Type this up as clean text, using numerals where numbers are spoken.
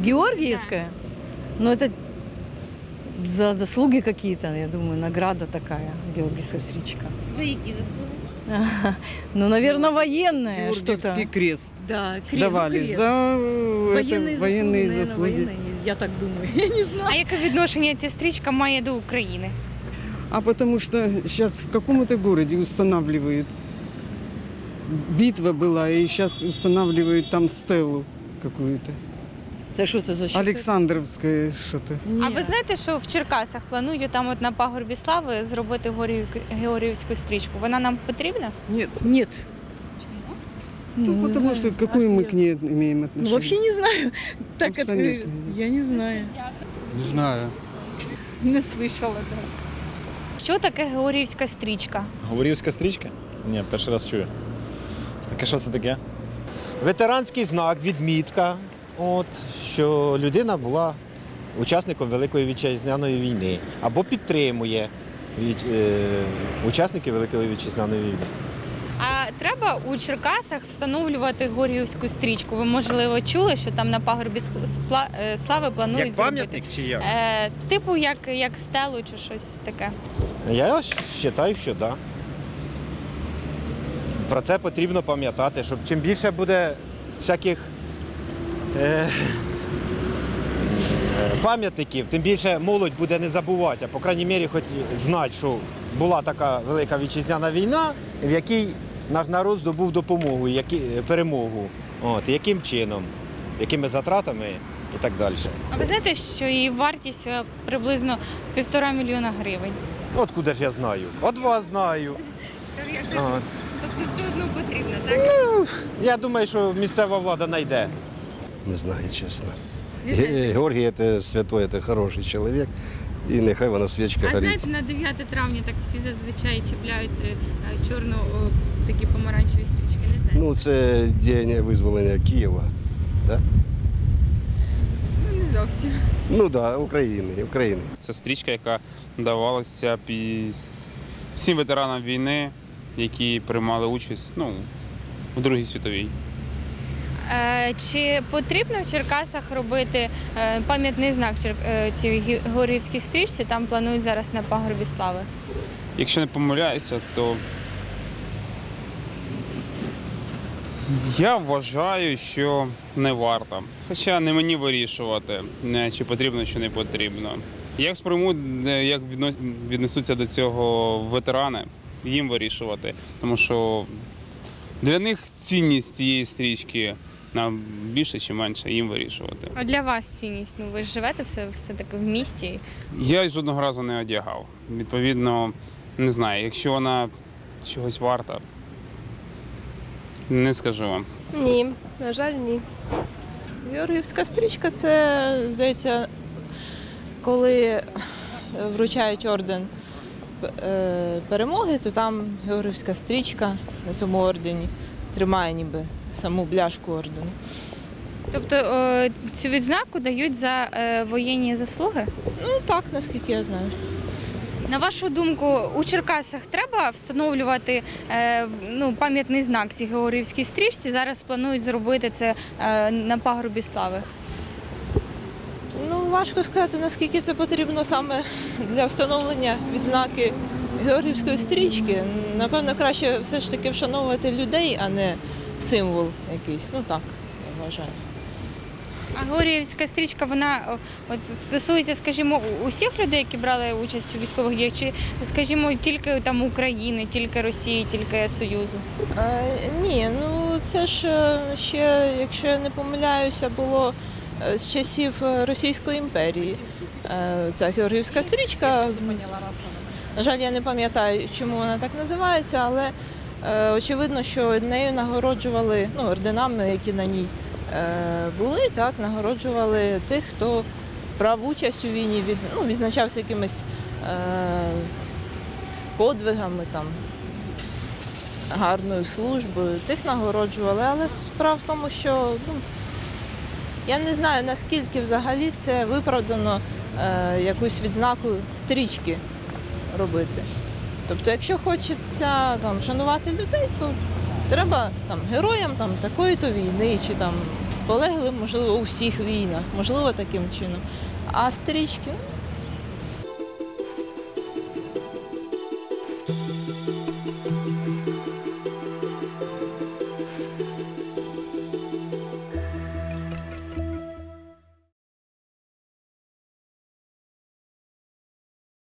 Георгиевская? Ну, это за заслуги какие-то, я думаю, награда такая, Георгиевская стричка. За які заслуги? Ну, наверное, военная что-то. Георгиевский крест Да, давали за военные наверное, заслуги. военные, я так думаю. Я не знаю. А яке відношення ця стрічка має до України? А потому что сейчас в каком-то городе устанавливают, битва была, и сейчас устанавливают там стелу какую-то. Это что это за счет? Александровская что-то. А ви знаєте, що в Черкасах планують там от на пагорбі слави зробити Георгіївську стрічку? Вона нам потрібна? Нет. Нет. Ну, не потому знаю. что какое мы к ней имеем Ну, отношение? вообще не знаю. Так как Абсолютно. я не знаю. Не знаю. Не слышала, да. Що таке Георгіївська стрічка? Говорівська стрічка? Ні, перший раз чую. Так а що це таке? Ветеранський знак, відмітка, що людина була учасником Великої Вітчизняної війни або підтримує учасників Великої Вітчизняної війни. А треба у Черкасах встановлювати Георгіївську стрічку? Ви, можливо, чули, що там на пагорбі слави планують Як зробити? пам'ятник чи як? Типу як стелу чи щось таке. Я вважаю, що так. Да. Про це потрібно пам'ятати, щоб чим більше буде всяких пам'ятників, тим більше молодь буде не забувати, а по крайній мірі хоч знати, що була така Велика Вітчизняна війна, в якій наш народ здобув допомогу, перемогу. Яким чином, якими затратами і так далі. А ви знаєте, що її вартість приблизно 1,5 мільйона гривень? От куди ж я знаю? От вас знаю. От. Тобто все одно потрібно, так? Я думаю, що місцева влада знайде. Не знаю, чесно. Георгій це святой, це хороший чоловік. І нехай вона свічка А горить. знаєте, на 9 травня так всі зазвичай чіпляють чорно такі помаранчеві стрічки, не знаю. Ну, це день визволення Києва. Да? Ну, не зовсім. Ну так, да, України. Це стрічка, яка давалася всім ветеранам війни, які приймали участь у Другій світовій. Чи потрібно в Черкасах робити пам'ятний знак цій Георгіївській стрічці? Там планують зараз на пагорбі слави. Якщо не помиляюся, то я вважаю, що не варто. Хоча не мені вирішувати, чи потрібно, чи не потрібно. Як сприймуть, як віднесуться до цього ветерани, їм вирішувати. Тому що для них цінність цієї стрічки більше чи менше, їм вирішувати. А для вас цінність? Ну, ви ж живете все-таки в місті. Я жодного разу не одягав. Відповідно, не знаю, якщо вона чогось варта, не скажу вам. Ні, на жаль, ні. Георгіївська стрічка – це, здається, коли вручають орден перемоги, то там Георгіївська стрічка на цьому ордені тримає ніби саму бляшку ордену. Тобто цю відзнаку дають за воєнні заслуги? Ну так, наскільки я знаю. На вашу думку, у Черкасах треба встановлювати пам'ятний знак цій Георгіївській стрічці? Зараз планують зробити це на пагорбі слави. Ну, важко сказати, наскільки це потрібно саме для встановлення відзнаки Георгіївської стрічки. Напевно, краще все ж таки вшановувати людей, а не символ якийсь. Ну так, я вважаю. А Георгіївська стрічка, вона стосується, скажімо, усіх людей, які брали участь у військових діях, чи, скажімо, тільки там України, тільки Росії, тільки Союзу? Ні, ну це ж ще, якщо я не помиляюся, було з часів Російської імперії. Ця Георгіївська стрічка, на жаль, я не пам'ятаю, чому вона так називається, але очевидно, що нею нагороджували, орденами, які на ній були, так, нагороджували тих, хто брав участь у війні, відзначався якимись подвигами, там, гарною службою, тих нагороджували, але справа в тому, що я не знаю, наскільки взагалі це виправдано якусь відзнаку стрічки робити. Тобто, якщо хочеться вшанувати людей, то треба героям такої-то війни, чи полегли, можливо, у всіх війнах, можливо, таким чином. А стрічки,